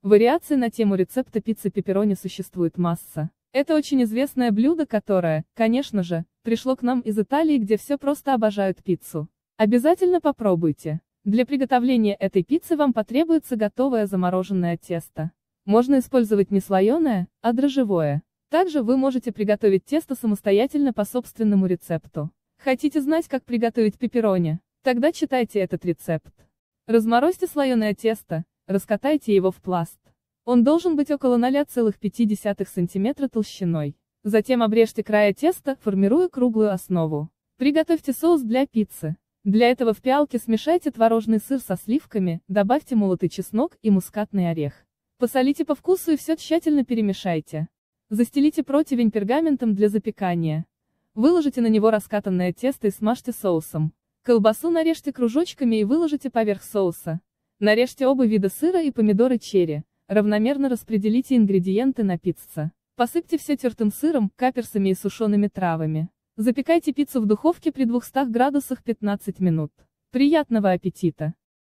Вариаций на тему рецепта пиццы пепперони существует масса. Это очень известное блюдо, которое, конечно же, пришло к нам из Италии, где все просто обожают пиццу. Обязательно попробуйте. Для приготовления этой пиццы вам потребуется готовое замороженное тесто. Можно использовать не слоеное, а дрожжевое. Также вы можете приготовить тесто самостоятельно по собственному рецепту. Хотите знать, как приготовить пепперони? Тогда читайте этот рецепт. Разморозьте слоеное тесто, раскатайте его в пласт. Он должен быть около 0,5 см толщиной. Затем обрежьте края теста, формируя круглую основу. Приготовьте соус для пиццы. Для этого в пиалке смешайте творожный сыр со сливками, добавьте молотый чеснок и мускатный орех. Посолите по вкусу и все тщательно перемешайте. Застелите противень пергаментом для запекания. Выложите на него раскатанное тесто и смажьте соусом. Колбасу нарежьте кружочками и выложите поверх соуса. Нарежьте оба вида сыра и помидоры черри. Равномерно распределите ингредиенты на пицце. Посыпьте все тертым сыром, каперсами и сушеными травами. Запекайте пиццу в духовке при 200 градусах 15 минут. Приятного аппетита!